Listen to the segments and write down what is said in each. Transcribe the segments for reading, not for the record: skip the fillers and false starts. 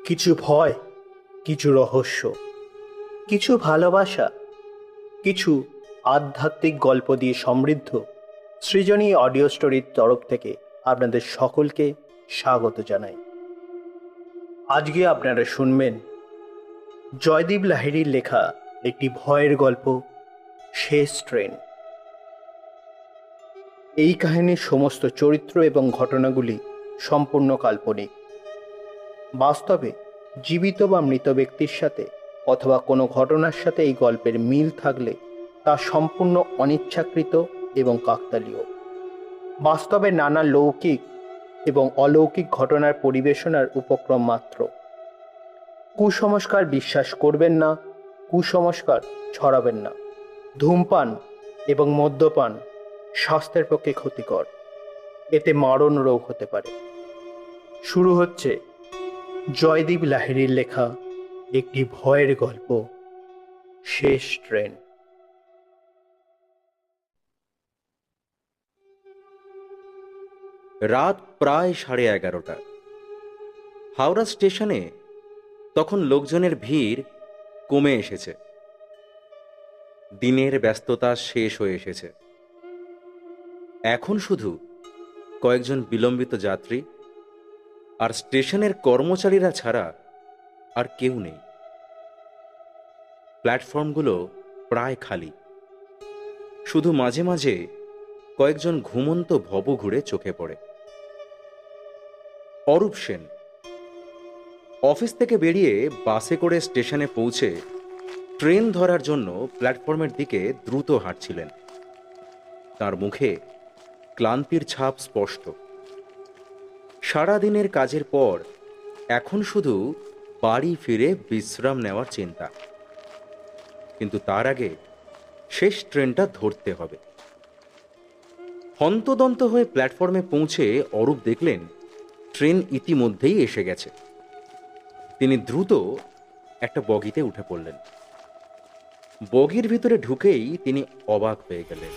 কিছু ভয়, কিছু রহস্য, কিছু ভালোবাসা, কিছু আধ্যাত্মিক গল্প দিয়ে সমৃদ্ধ সৃজনী অডিও স্টোরির তরফ থেকে আপনাদের সকলকে স্বাগত জানাই। আজকে আপনারা শুনবেন জয়দীপ লাহিড়ীর লেখা একটি ভয়ের গল্প, শেষ ট্রেন। এই কাহিনীর সমস্ত চরিত্র এবং ঘটনাগুলি সম্পূর্ণ কাল্পনিক। বাস্তবে জীবিত বা মৃত ব্যক্তির সাথে অথবা কোনো ঘটনার সাথে এই গল্পের মিল থাকলে তা সম্পূর্ণ অনিচ্ছাকৃত এবং কাকতালীয়। বাস্তবে নানা লৌকিক এবং অলৌকিক ঘটনার পরিবেশনার উপক্রম মাত্র। কুসংস্কার বিশ্বাস করবেন না, কুসংস্কার ছড়াবেন না। ধূমপান এবং মদ্যপান স্বাস্থ্যের পক্ষে ক্ষতিকর, এতে মারণ রোগ হতে পারে। শুরু হচ্ছে জয়দীপ লাহিড়ীর লেখা একটি ভয়ের গল্প, শেষ ট্রেন। রাত প্রায় 11:30। হাওড়া স্টেশনে তখন লোকজনের ভিড় কমে এসেছে। দিনের ব্যস্ততা শেষ হয়ে এসেছে। এখন শুধু কয়েকজন বিলম্বিত যাত্রী আর স্টেশনের কর্মচারীরা ছাড়া আর কেউ নেই। প্ল্যাটফর্মগুলো প্রায় খালি। শুধু মাঝে মাঝে কয়েকজন ঘুমন্ত ভবঘুরে চোখে পড়ে। অরূপ সেন অফিস থেকে বেরিয়ে বাসে করে স্টেশনে পৌঁছে ট্রেন ধরার জন্য প্ল্যাটফর্মের দিকে দ্রুত হাঁটছিলেন। তার মুখে ক্লান্তির ছাপ স্পষ্ট। সারাদিনের কাজের পর এখন শুধু বাড়ি ফিরে বিশ্রাম নেওয়ার চিন্তা। কিন্তু তার আগে শেষ ট্রেনটা ধরতে হবে। হন্তদন্ত হয়ে প্ল্যাটফর্মে পৌঁছে অরূপ দেখলেন ট্রেন ইতিমধ্যেই এসে গেছে। তিনি দ্রুত একটা বগিতে উঠে পড়লেন। বগির ভিতরে ঢুকেই তিনি অবাক হয়ে গেলেন।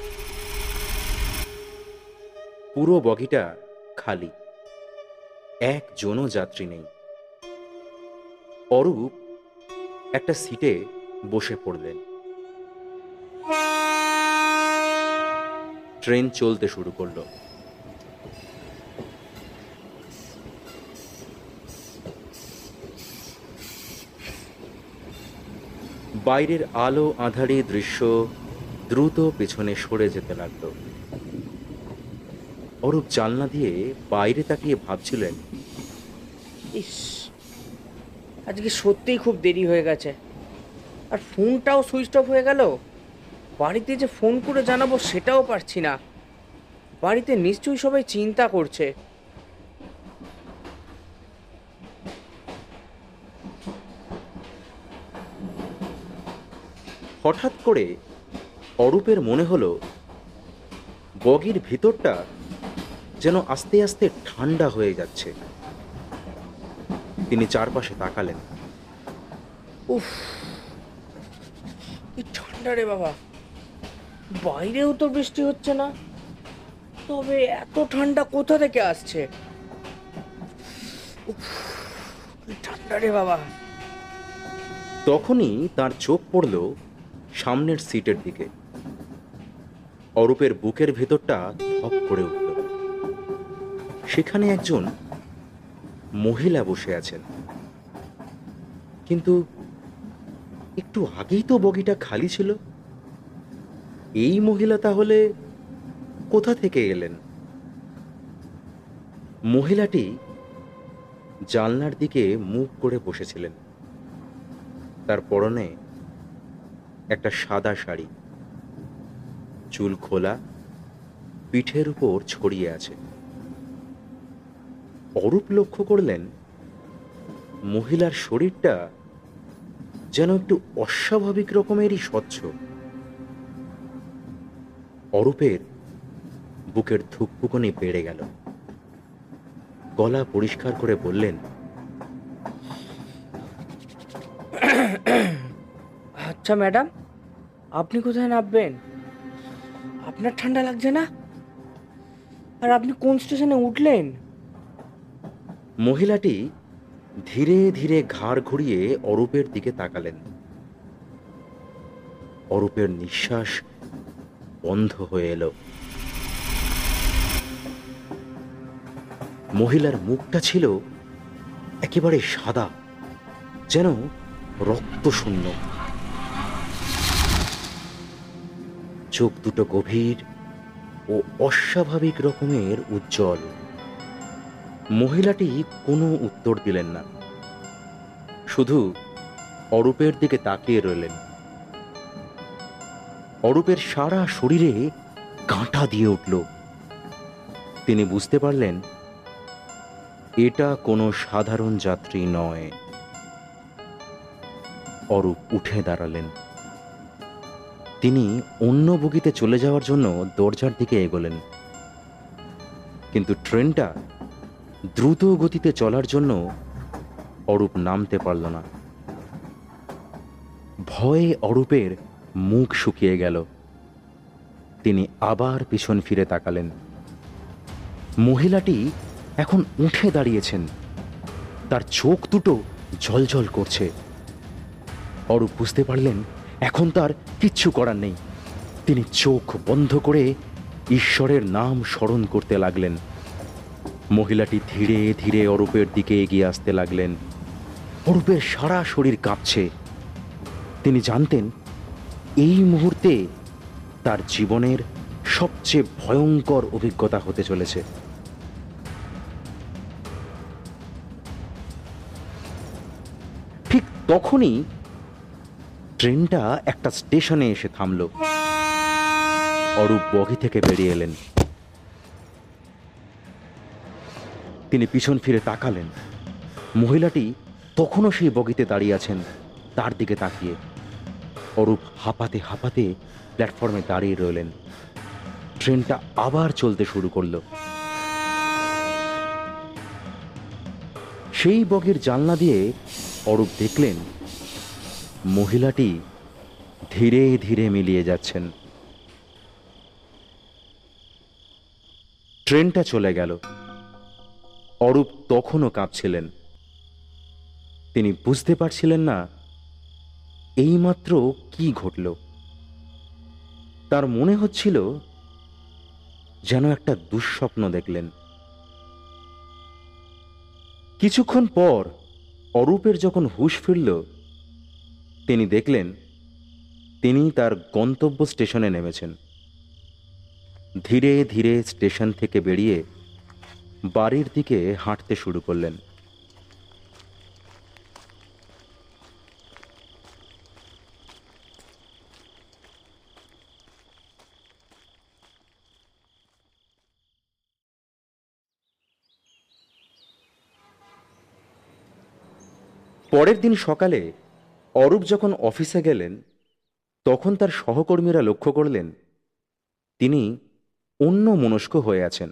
পুরো বগিটা খালি, একজনও যাত্রী নেই। অরূপ একটা সিটে বসে পড়লেন। ট্রেন চলতে শুরু করলো। বাইরের আলো আঁধারি দৃশ্য দ্রুত পেছনে সরে যেতে লাগলো। অরূপ জানলা দিয়ে বাইরে তাকিয়ে ভাবছিলেন, ইস, আজকে সত্যিই খুব দেরি হয়ে গেছে। আর ফোনটাও সুইচ অফ হয়ে গেল। বাড়িতে যে ফোন করে জানাবো সেটাও পারছি না। বাড়িতে নিশ্চয়ই সবাই চিন্তা করছে। হঠাৎ করে অরূপের মনে হলো বগির ভিতরটা যেন আস্তে আস্তে ঠান্ডা হয়ে যাচ্ছে। তিনি চারপাশে তাকালেন। উফ, কি ঠান্ডা রে বাবা! বাইরেও তো বৃষ্টি হচ্ছে না, তবে এত ঠান্ডা কোথা থেকে আসছে? উফ, কি ঠান্ডা রে বাবা! তখনই তার চোখ পড়ল সামনের সিটের দিকে। অরূপের বুকের ভেতরটা ধপ করে উঠল। সেখানে একজন মহিলা বসে আছেন। কিন্তু একটু আগেই তো বগিটা খালি ছিল। এই মহিলা তাহলে কোথা থেকে এলেন? মহিলাটি জানলার দিকে মুখ করে বসেছিলেন। তার পরনে একটা সাদা শাড়ি, চুল খোলা, পিঠের উপর ছড়িয়ে আছে। অরূপ লক্ষ্য করলেন মহিলার শরীরটা যেন একটু অস্বাভাবিক রকমেরই স্বচ্ছ। অরূপের বুকের ধুকপুকনি বেড়ে গেল। গলা পরিষ্কার করে বললেন, আচ্ছা ম্যাডাম, আপনি কোথায় নামবেন? আপনার ঠান্ডা লাগছে না? আর আপনি কোন স্টেশনে উঠলেন? মহিলাটি ধীরে ধীরে ঘাড় ঘুরিয়ে অরূপের দিকে তাকালেন। অরূপের নিঃশ্বাস বন্ধ হয়ে এলো। মহিলার মুখটা ছিল একেবারে সাদা, যেন রক্ত শূন্য। চোখ দুটো গভীর ও অস্বাভাবিক রকমের উজ্জ্বল। মহিলাটি কোনো উত্তর দিলেন না, শুধু অরূপের দিকে তাকিয়ে রইলেন। অরূপের সারা শরীরে কাঁটা দিয়ে উঠল। তিনি বুঝতে পারলেন এটা কোনো সাধারণ যাত্রী নয়। অরূপ উঠে দাঁড়ালেন। তিনি অন্য বগিতে চলে যাওয়ার জন্য দরজার দিকে এগোলেন, কিন্তু ট্রেনটা দ্রুত গতিতে চলার জন্য অরূপ নামতে পারল না। ভয়ে অরূপের মুখ শুকিয়ে গেল। তিনি আবার পিছন ফিরে তাকালেন। মহিলাটি এখন উঠে দাঁড়িয়েছেন, তার চোখ দুটো জ্বলজ্বল করছে। অরূপ বুঝতে পারলেন এখন তার কিচ্ছু করার নেই। তিনি চোখ বন্ধ করে ঈশ্বরের নাম স্মরণ করতে লাগলেন। মহিলাটি ধীরে ধীরে অরূপের দিকে এগিয়ে আসতে লাগলেন। অরূপের সারা শরীর কাঁপছে। তিনি জানতেন এই মুহূর্তে তার জীবনের সবচেয়ে ভয়ঙ্কর অভিজ্ঞতা হতে চলেছে। ঠিক তখনই ট্রেনটা একটা স্টেশনে এসে থামল। অরূপ বগি থেকে বেরিয়ে এলেন। তিনি পিছন ফিরে তাকালেন। মহিলাটি তখনও সেই বগিতে দাঁড়িয়ে আছেন, তার দিকে তাকিয়ে। অরূপ হাঁপাতে হাঁপাতে প্ল্যাটফর্মে দাঁড়িয়ে রইলেন। ট্রেনটা আবার চলতে শুরু করল। সেই বগির জানলা দিয়ে অরূপ দেখলেন মহিলাটি ধীরে ধীরে মিলিয়ে যাচ্ছেন। ট্রেনটা চলে গেল। অরূপ তখনও কাঁপছিলেন। তিনি বুঝতে পারছিলেন না এইমাত্র কি ঘটল। তার মনে হচ্ছিল যেন একটা দুঃস্বপ্ন দেখলেন। কিছুক্ষণ পর অরূপের যখন হুঁশ ফিরল, তিনি দেখলেন তিনি তার গন্তব্য স্টেশনে নেমেছেন। ধীরে ধীরে স্টেশন থেকে বেরিয়ে বাড়ির দিকে হাঁটতে শুরু করলেন। পরের দিন সকালে অরূপ যখন অফিসে গেলেন, তখন তার সহকর্মীরা লক্ষ্য করলেন তিনি অন্যমনস্ক হয়ে আছেন।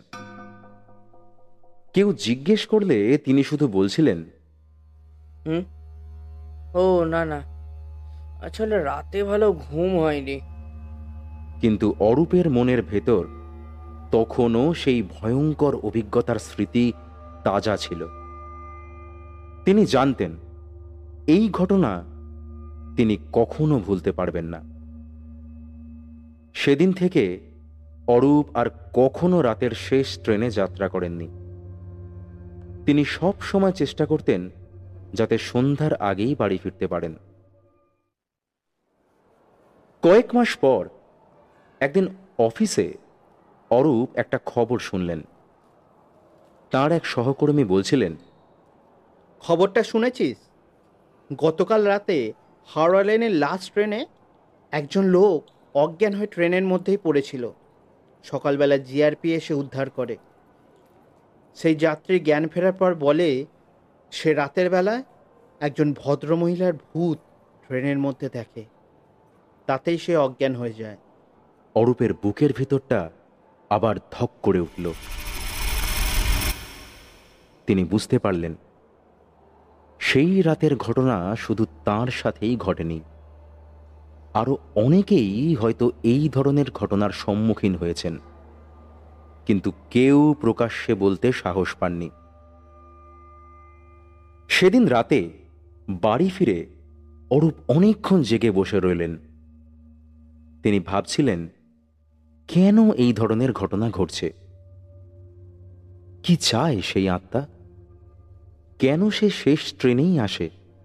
কেউ জিজ্ঞেস করলে তিনি শুধু বলছিলেন, হুম, ও না না, আসলে রাতে ভালো ঘুম হয়নি। কিন্তু অরূপের মনের ভেতর তখনও সেই ভয়ঙ্কর অভিজ্ঞতার স্মৃতি তাজা ছিল। তিনি জানতেন এই ঘটনা তিনি কখনো ভুলতে পারবেন না। সেদিন থেকে অরূপ আর কখনো রাতের শেষ ট্রেনে যাত্রা করেননি। তিনি সব সময় চেষ্টা করতেন যাতে সন্ধ্যার আগেই বাড়ি ফিরতে পারেন। কয়েক মাস পর একদিন অফিসে অরূপ একটা খবর শুনলেন। তার এক সহকর্মী বলছিলেন, খবরটা শুনেছিস? গতকাল রাতে হাওড়া লেনের লাস্ট ট্রেনে একজন লোক অজ্ঞান হয়ে ট্রেনের মধ্যেই পড়েছিল। সকালবেলা জিআরপি এসে উদ্ধার করে। সেই যাত্রী জ্ঞান ফেরার পর বলে সে রাতের বেলায় একজন ভদ্রমহিলার ভূত ট্রেনের মধ্যে দেখে, তাতেই সে অজ্ঞান হয়ে যায়। অরূপের বুকের ভিতরটা আবার ধক করে উঠল। তিনি বুঝতে পারলেন সেই রাতের ঘটনা শুধু তাঁর সাথেই ঘটেনি, আরো অনেকেই হয়তো এই ধরনের ঘটনার সম্মুখীন হয়েছেন, কিন্তু কেউ প্রকাশ্যে বলতে সাহস পাননি। সেদিন রাতে বাড়ি ফিরে অরূপ অনেকক্ষণ জেগে বসে রইলেন। তিনি ভাবছিলেন কেন এই ধরনের ঘটনা ঘটছে, কি চায় সেই আত্মা, কেন সে শেষ ট্রেনেই আসে।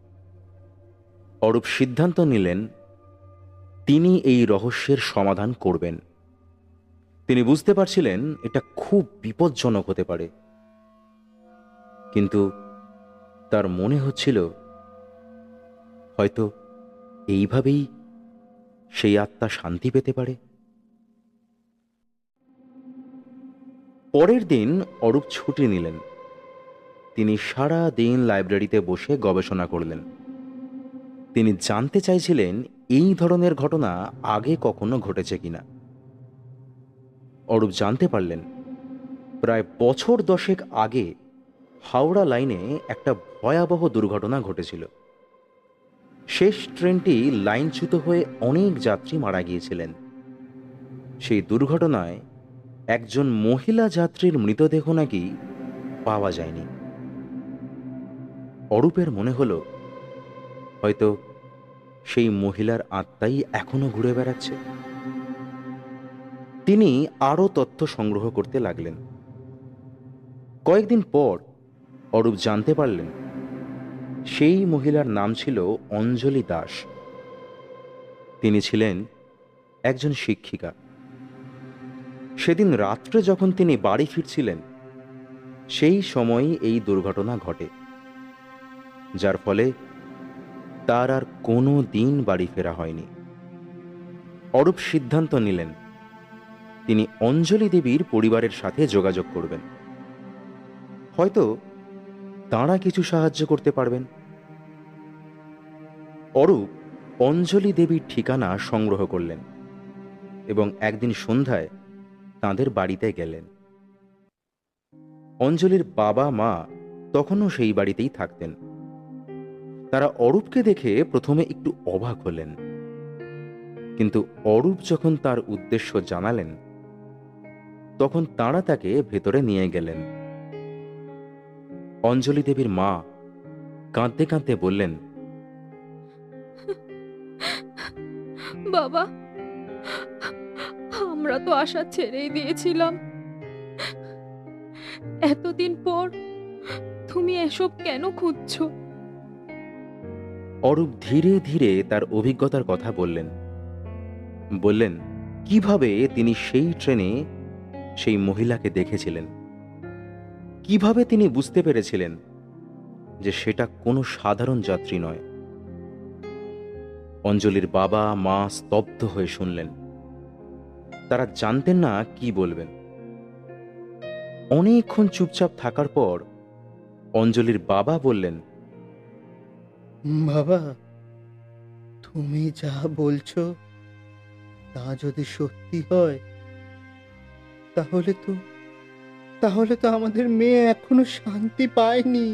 অরূপ সিদ্ধান্ত নিলেন তিনি এই রহস্যের সমাধান করবেন। তিনি বুঝতে পারছিলেন এটা খুব বিপজ্জনক হতে পারে, কিন্তু তার মনে হচ্ছিল হয়তো এইভাবেই সেই আত্মা শান্তি পেতে পারে। পরের দিন অরূপ ছুটি নিলেন। তিনি সারা দিন লাইব্রেরিতে বসে গবেষণা করলেন। তিনি জানতে চাইছিলেন এই ধরনের ঘটনা আগে কখনো ঘটেছে কিনা। অরূপ জানতে পারলেন প্রায় বছর 10 আগে হাওড়া লাইনে একটা ভয়াবহ দুর্ঘটনা ঘটেছিল। শেষ ট্রেনটি লাইনচ্যুত হয়ে অনেক যাত্রী মারা গিয়েছিলেন। সেই দুর্ঘটনায় একজন মহিলা যাত্রীর মৃতদেহ নাকি পাওয়া যায়নি। অরূপের মনে হলো হয়তো সেই মহিলার আত্মাই এখনো ঘুরে বেড়াচ্ছে। তিনি আরও তথ্য সংগ্রহ করতে লাগলেন। কয়েকদিন পর অরূপ জানতে পারলেন সেই মহিলার নাম ছিল অঞ্জলি দাস। তিনি ছিলেন একজন শিক্ষিকা। সেদিন রাত্রে যখন তিনি বাড়ি ফিরছিলেন সেই সময়ই এই দুর্ঘটনা ঘটে, যার ফলে তার আর কোনো দিন বাড়ি ফেরা হয়নি। অরূপ সিদ্ধান্ত নিলেন তিনি অঞ্জলি দেবীর পরিবারের সাথে যোগাযোগ করবেন। হয়তো তাঁরা কিছু সাহায্য করতে পারবেন। অরূপ অঞ্জলি দেবীর ঠিকানা সংগ্রহ করলেন এবং একদিন সন্ধ্যায় তাঁদের বাড়িতে গেলেন। অঞ্জলির বাবা মা তখনও সেই বাড়িতেই থাকতেন। তারা অরূপকে দেখে প্রথমে একটু অবাক হলেন, কিন্তু অরূপ যখন তার উদ্দেশ্য জানালেন তখন তাঁরা তাকে ভেতরে নিয়ে গেলেন। অঞ্জলি দেবীর মা কাঁদতে কাঁদতে বললেন, বাবা, আমরা তো আশা ছেড়েই দিয়েছিলাম। এতদিন পর তুমি এসব কেন খুঁজছো? অরূপ ধীরে ধীরে তার অভিজ্ঞতার কথা বললেন কিভাবে তিনি সেই ট্রেনে সেই মহিলাকে দেখেছিলেন, কিভাবে তিনি বুঝতে পেরেছিলেন যে সেটা কোনো সাধারণ যাত্রী নয়। অঞ্জলির বাবা মা স্তব্ধ হয়ে শুনলেন। তারা জানতেন না কি বলবেন। অনেকক্ষণ চুপচাপ থাকার পর অঞ্জলির বাবা বললেন, বাবা, তুমি যা বলছো তা যদি সত্যি হয় তাহলে তো আমাদের মেয়ে এখনো শান্তি পায়নি।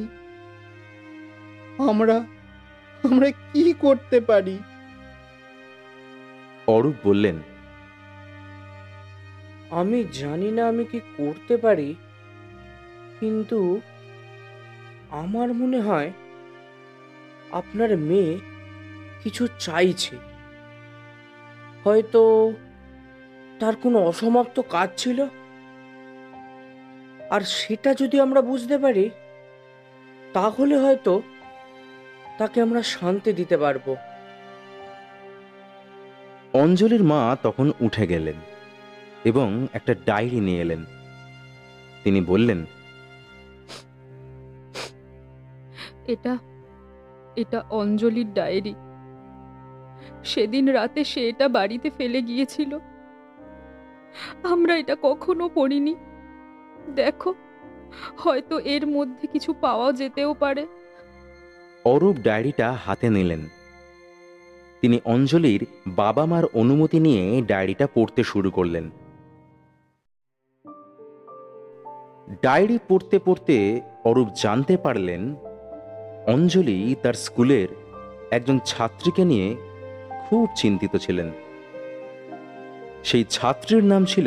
আমরা কি করতে পারি? অরূপ বললেন, আমি জানি না আমি কি করতে পারি, কিন্তু আমার মনে হয় আপনার মেয়ে কিছু চাইছে। হয়তো তার কোনো অসমাপ্ত কাজ ছিল, আর সেটা যদি আমরা বুঝতে পারি তাহলে হয়তো তাকে আমরা শান্তি দিতে পারবো। অঞ্জলির মা তখন উঠে গেলেন এবং একটা ডায়েরি নিয়ে এলেন। তিনি বললেন, এটা অঞ্জলির ডায়েরি। সেদিন রাতে সে এটা বাড়িতে ফেলে গিয়েছিল। আমরা এটা কখনো পড়িনি। দেখো, হয়তো এর মধ্যে কিছু পাওয়া যেতেও পারে। অরূপ ডায়েরিটা হাতে নিলেন। তিনি অঞ্জলির বাবা মার অনুমতি নিয়ে ডায়েরিটা পড়তে শুরু করলেন। ডায়েরি পড়তে পড়তে অরূপ জানতে পারলেন অঞ্জলি তার স্কুলের একজন ছাত্রীকে নিয়ে খুব চিন্তিত ছিলেন। সেই ছাত্রীর নাম ছিল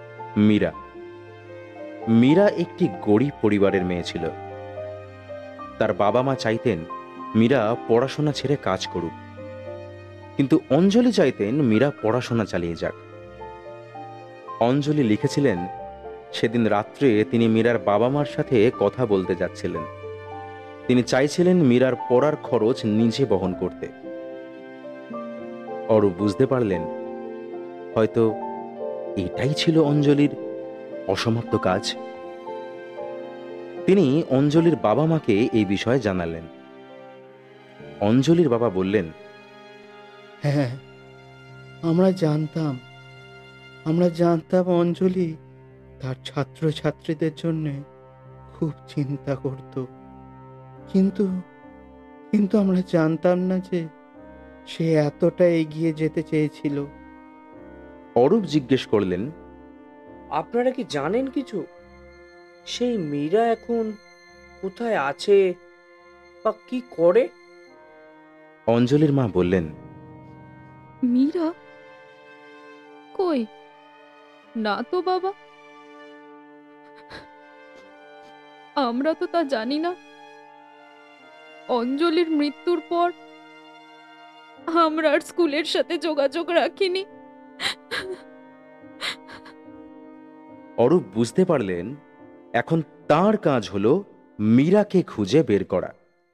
মীরা। মীরা একটি গরিব পরিবারের মেয়ে ছিল। তার বাবা মা চাইতেন মীরা পড়াশোনা ছেড়ে কাজ করুক, কিন্তু অঞ্জলি চাইতেন মীরা পড়াশোনা চালিয়ে যাক। অঞ্জলি লিখেছিলেন, সেদিন রাত্রে তিনি মীরার বাবা মার সাথে কথা বলতে যাচ্ছিলেন। তিনি চাইছিলেন মীরার পড়ার খরচ নিজে বহন করতে। অরূপ বুঝতে পারলেন হয়তো এটাই ছিল অঞ্জলির অসমাপ্ত কাজ। তিনি অঞ্জলির বাবা মাকে এই বিষয়ে জানালেন। অঞ্জলির বাবা বললেন, হ্যাঁ, আমরা জানতাম অঞ্জলি তার ছাত্রছাত্রীদের জন্য খুব চিন্তা করত, কিন্তু কিন্তু আমরা জানতাম না যে সে এতটা এগিয়ে যেতে চেয়েছিল। অরূপ জিজ্ঞেস করলেন, আপনারা কি জানেন কিছু? সেই মীরা এখন কোথায় আছে বা কি করে? অঞ্জলির মা বললেন, মীরা কই? না তো বাবা, আমরা তো তা জানি না। অঞ্জলির মৃত্যুর পর আমরা আর স্কুলের সাথে যোগাযোগ রাখিনি। অরূপ বুঝতে পারলেন এখন তার কাজ হলো মীরাকে খুঁজে বের করা।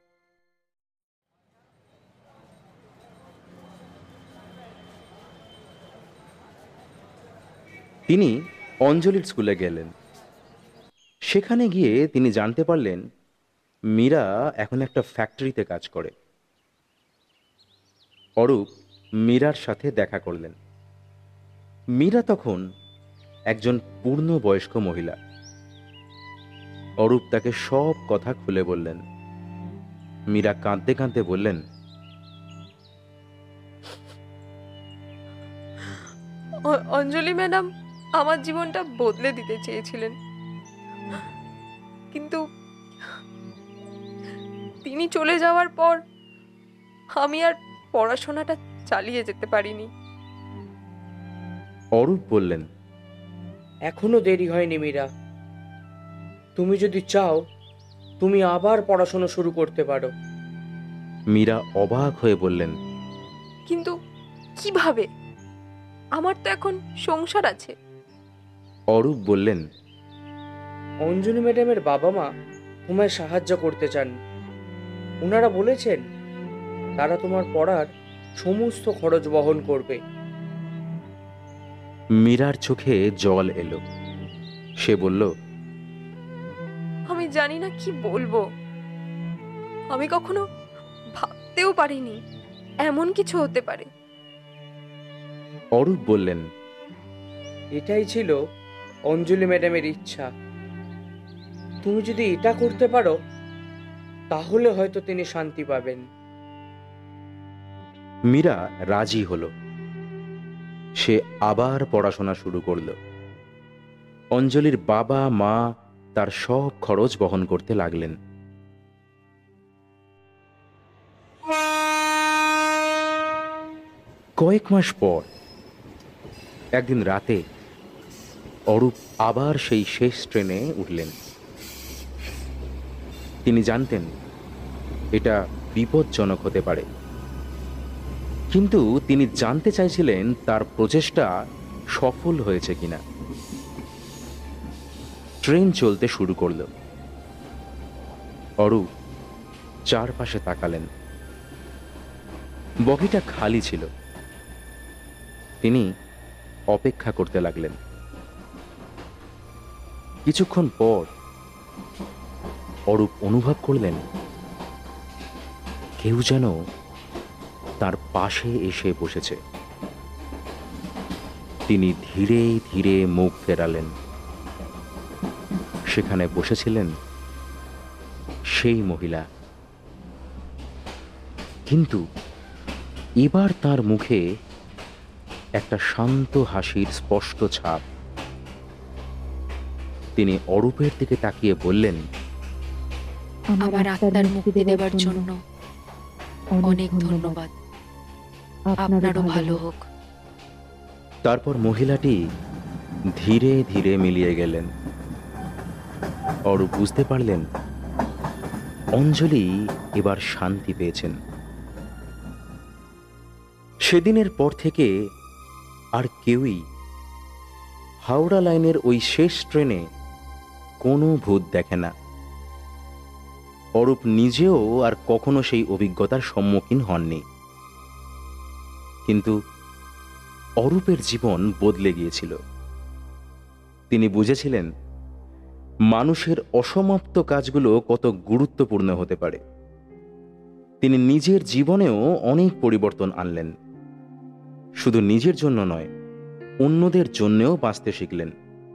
তিনি অঞ্জলির স্কুলে গেলেন। সেখানে গিয়ে তিনি জানতে পারলেন মীরা এখন একটা ফ্যাক্টরিতে কাজ করে। অরূপ মীরার সাথে দেখা করলেন। মীরা তখন একজন পূর্ণবয়স্ক মহিলা। অরূপ তাকে সব কথা খুলে বললেন। মীরা কাঁদতে কাঁদতে বললেন, অঞ্জলি ম্যাডাম আমার জীবনটা বদলে দিতে চেয়েছিলেন, কিন্তু তিনি চলে যাওয়ার পর আমি আর পড়াশোনাটা চালিয়ে যেতে পারিনি। অরূপ বললেন, এখনো দেরি হয়নি মীরা। তুমি যদি চাও তুমি আবার পড়াশোনা শুরু করতে পারো। মীরা অবাক হয়ে বললেন, কিন্তু কিভাবে? আমার তো এখন সংসার আছে। অরূপ বললেন, অঞ্জলি ম্যাডামের বাবা মা তোমায় সাহায্য করতে চান। ওনারা বলেছেন তারা তোমার পড়ার সমস্ত খরচ বহন করবে। মীরার চোখে জল এলো। সে বলল, আমি জানি না কি বলবো। আমি কখনো ভাবতেও পারিনি এমন কিছু হতে পারে। অরূপ বললেন, এটাই ছিল অঞ্জলি ম্যাডামের ইচ্ছা। তুমি যদি এটা করতে পারো তাহলে হয়তো তিনি শান্তি পাবেন। মীরা রাজি হলো। সে আবার পড়াশোনা শুরু করল। অঞ্জলির বাবা মা তার সব খরচ বহন করতে লাগলেন। কয়েক মাস পর একদিন রাতে অরূপ আবার সেই শেষ ট্রেনে উঠলেন। তিনি জানতেন এটা বিপজ্জনক হতে পারে, কিন্তু তিনি জানতে চাইছিলেন তার প্রচেষ্টা সফল হয়েছে কিনা। ট্রেন চলতে শুরু করল। অরূপ চারপাশে তাকালেন। বগিটা খালি ছিল। তিনি অপেক্ষা করতে লাগলেন। কিছুক্ষণ পর অরূপ অনুভব করলেন কেউ যেন তার পাশে এসে বসেছে। তিনি ধীরে ধীরে মুখ ফেরালেন। সেখানে বসেছিলেন সেই মহিলা, কিন্তু এবার তার মুখে একটা শান্ত হাসির স্পষ্ট ছাপ। তিনি অরূপের দিকে তাকিয়ে বললেন, আমার আত্মার মুক্তি দেবার জন্য অনেক ধন্যবাদ। আপনারও ভালো হোক। তারপর মহিলাটি ধীরে ধীরে মিলিয়ে গেলেন। অরূপ বুঝতে পারলেন অঞ্জলি এবার শান্তি পেয়েছেন। সেদিনের পর থেকে আর কেউই হাওড়া লাইনের ওই শেষ ট্রেনে কোনো ভূত দেখে না। অরূপ নিজেও আর কখনো সেই অভিজ্ঞতার সম্মুখীন হননি। কিন্তু অরূপের জীবন বদলে গিয়েছিল। তিনি বুঝেছিলেন মানুষের অসমাপ্ত কাজগুলো কত গুরুত্বপূর্ণ হতে পারে। তিনি নিজের জীবনেও অনেক পরিবর্তন আনলেন। শুধু নিজের জন্য নয়, অন্যদের জন্যেও বাঁচতে শিখলেন।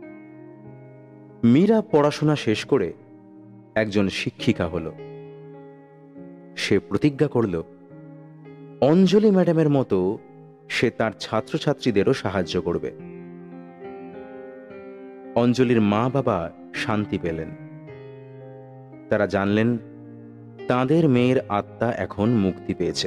মীরা পড়াশোনা শেষ করে একজন শিক্ষিকা হল। সে প্রতিজ্ঞা করল অঞ্জলি ম্যাডামের মতো সে তার ছাত্রছাত্রীদেরও সাহায্য করবে। অঞ্জলির মা বাবা শান্তি পেলেন। তারা জানলেন তাদের মেয়ের আত্মা এখন মুক্তি পেয়েছে।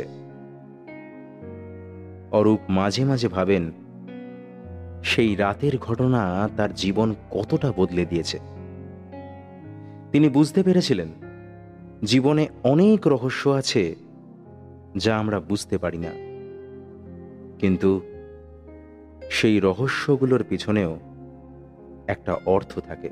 অরূপ মাঝে মাঝে ভাবেন সেই রাতের ঘটনা তার জীবন কতটা বদলে দিয়েছে। তিনি বুঝতে পেরেছিলেন জীবনে অনেক রহস্য আছে যা আমরা বুঝতে পারি না, কিন্তু সেই রহস্যগুলোর পিছনেও একটা অর্থ থাকে।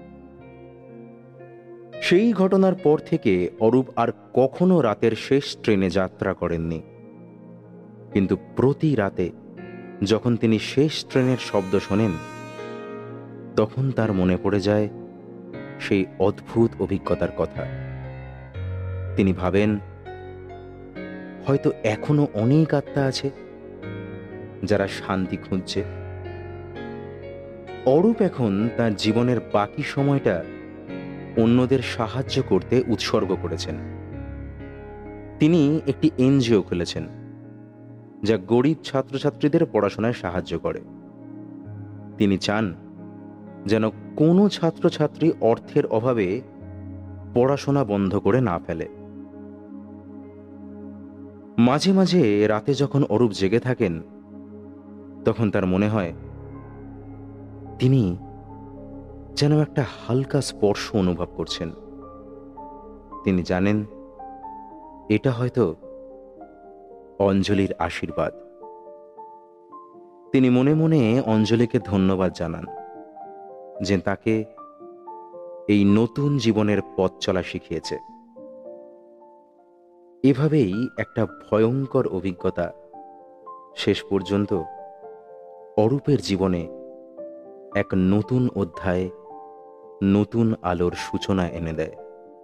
সেই ঘটনার পর থেকে অরূপ আর কখনো রাতের শেষ ট্রেনে যাত্রা করেননি। কিন্তু প্রতি রাতে যখন তিনি শেষ ট্রেনের শব্দ শোনেন, তখন তার মনে পড়ে যায় সেই অদ্ভুত অভিজ্ঞতার কথা। তিনি ভাবেন হয়তো এখনো অনেক আত্মা আছে যারা শান্তি খুঁজছে। অরূপ এখন তার জীবনের বাকি সময়টা অন্যদের সাহায্য করতে উৎসর্গ করেছেন। তিনি একটি এনজিও খুলেছেন যা গরিব ছাত্রছাত্রীদের পড়াশোনায় সাহায্য করে। তিনি চান যেন কোনো ছাত্রছাত্রী অর্থের অভাবে পড়াশোনা বন্ধ করে না ফেলে। মাঝে মাঝে রাতে যখন অরূপ জেগে থাকেন, তখন তার মনে হয় তিনি যেন একটা হালকা স্পর্শ অনুভব করছেন। তিনি জানেন এটা হয়তো অঞ্জলির আশীর্বাদ। তিনি মনে মনে অঞ্জলিকে ধন্যবাদ জানান যে তাকে এই নতুন জীবনের পথ চলা শিখিয়েছে। এভাবেই একটা ভয়ঙ্কর অভিজ্ঞতা শেষ পর্যন্ত অরূপের জীবনে এক নতুন অধ্যায়, নতুন আলোর সূচনা এনে দেয়।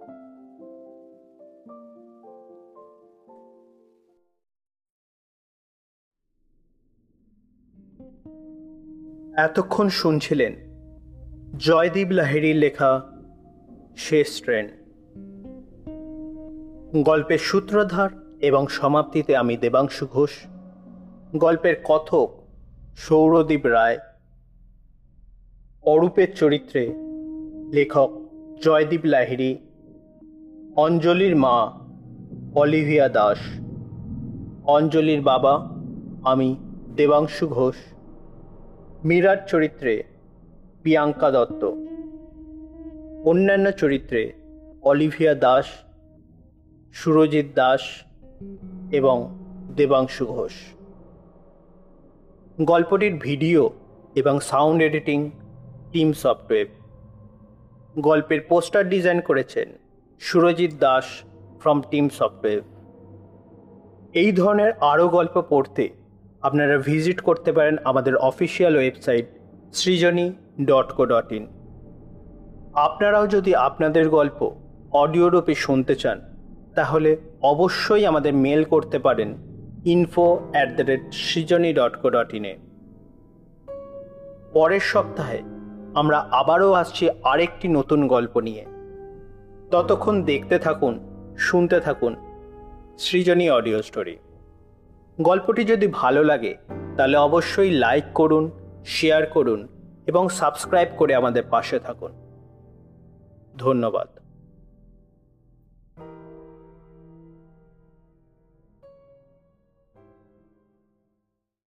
এতক্ষণ শুনছিলেন জয়দীপ লাহিড়ীর লেখা শেষ ট্রেন। গল্পের সূত্রধার এবং সমাপ্তিতে আমি দেবাংশু ঘোষ, গল্পের কথক সৌরদীপ রায়, অরূপের চরিত্রে লেখক জয়দীপ লাহিড়ী, অঞ্জলির মা অলিভিয়া দাস, অঞ্জলির বাবা আমি দেবাংশু ঘোষ, মীরার চরিত্রে প্রিয়াঙ্কা দত্ত, অন্যান্য চরিত্রে অলিভিয়া দাস, সুরজিৎ দাস এবং দেবাংশু ঘোষ। গল্পটির ভিডিও এবং সাউন্ড এডিটিং টিম সফটওয়্যার। গল্পের পোস্টার ডিজাইন করেছেন Surajit Das from team software. এই ধরনের আরও গল্প পড়তে আপনারা ভিজিট করতে পারেন আমাদের অফিসিয়াল ওয়েবসাইট srijani.co.in। আপনারাও যদি আপনাদের গল্প অডিও রূপে শুনতে চান, তাহলে অবশ্যই আমাদের মেল করতে পারেন info@srijani.co.in এ। পরের সপ্তাহে আমরা আবারও আসছি আরেকটি নতুন গল্প নিয়ে। ততক্ষণ দেখতে থাকুন, শুনতে থাকুন সৃজনী অডিও স্টোরি। গল্পটি যদি ভালো লাগে তাহলে অবশ্যই লাইক করুন, শেয়ার করুন এবং সাবস্ক্রাইব করে আমাদের পাশে থাকুন। ধন্যবাদ।